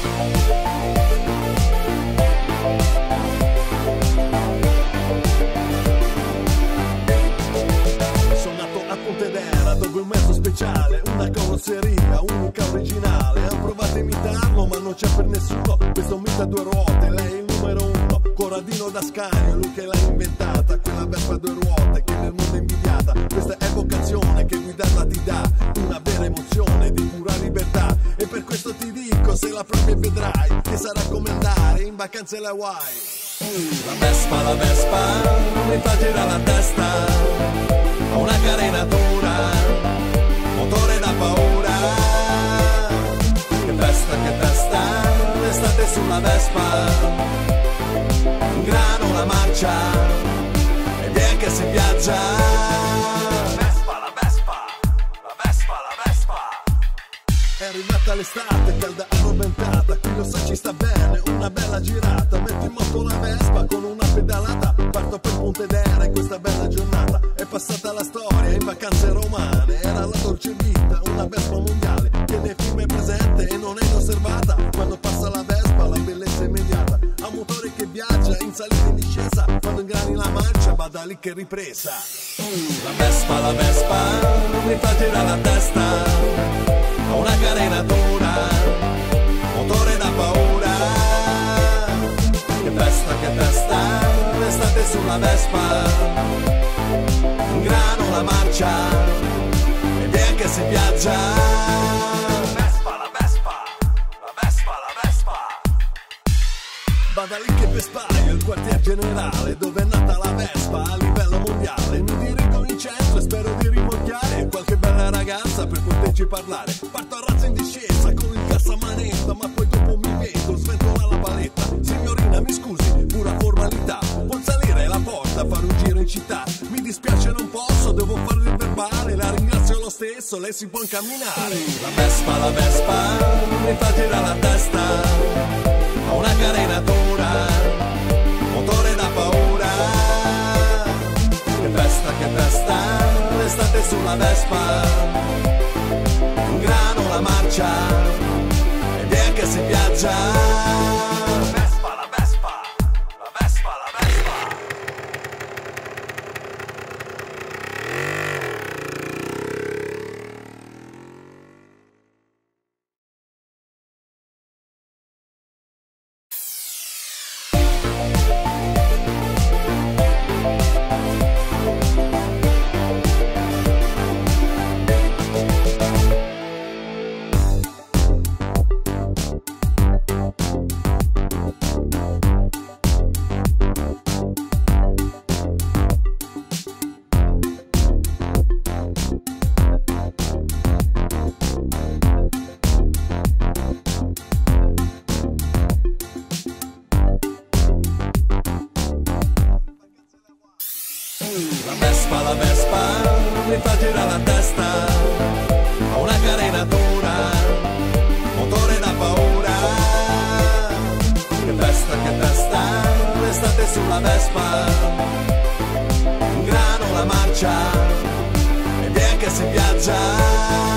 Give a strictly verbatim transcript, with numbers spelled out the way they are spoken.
Sono nato a Pontedera, dove un mezzo speciale, una carrozzeria unica originale. Han provato a imitarlo ma non c'è per nessuno. Questo mito a due ruote, lei è il numero uno. Corradino da Scagno, lui che l'ha inventata. Quella Vespa a due ruote che nel mondo è invidiata. Questa è vocazione che guidarla ti dà una vera emozione di pura libertà. E per questo ti dico, se la provi e vedrai che sarà come andare in vacanze alle Hawaii. La Vespa, la Vespa, mi fa girare la testa. Ho una carenatura, motore da paura. Che festa, che festa, l'estate sulla Vespa. Un grano, la marcia, e via che si viaggia. Vespa, la Vespa, la Vespa, la Vespa. È arrivata l'estate, calda arroventata, qui lo sa ci sta bene, una bella girata. Metti in moto la Vespa con una pedalata, parto per Pontedera in questa bella giornata. È passata la storia in vacanze romane, era la dolce vita, una Vespa mondiale che nei film è presente e non è inosservata. Quando passa la Vespa la bellezza è immediata, ha un motore che viaggia in salita e in discesa. Quando ingrani la marcia vada lì che ripresa. La Vespa, la Vespa, mi fa girare la testa. Ho una carenatura, motore da paura. Che festa, che festa, l'estate sulla Vespa. Un grano, la marcia, e via che si viaggia. Vespa, la Vespa, la Vespa, la Vespa. Vada lì che Vespaio, il quartier generale, dove è nata la Vespa a livello mondiale. Mi dirigo in centro e spero di rimorchiare qualche bella ragazza per poterci parlare. Parto a razza in discesa con il cassamanetta, ma poi dopo mi vedo sventola la paletta. Signorina mi scusi, pura formalità, può salire la porta, fare un giro in città. Mi dispiace non posso, devo fare il verbale. La ringrazio lo stesso, lei si può incamminare. La Vespa, la Vespa, mi fa girare la testa. Ho una carenatura, motore da paura. Che festa, che festa, l'estate sulla Vespa. Un grano, la marcia, e via che si viaggia. Vespa, la Vespa, la Vespa, la Vespa. La Vespa, la Vespa, mi fa girare la testa. Ho una carenatura, motore da paura. Che festa, che festa, l'estate sulla Vespa. Un grano, la marcia, e via che si viaggia.